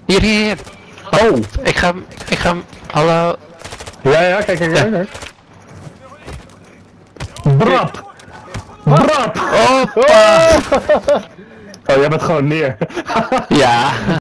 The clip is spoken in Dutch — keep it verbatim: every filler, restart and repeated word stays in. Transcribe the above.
Hier, hier, hier. Oh! Ik ga hem, ik ga hem, hallo. Ja, ja, kijk, kijk, kijk. kijk. Brap! Brap! Hoppa! Oh, jij bent gewoon neer. Ja.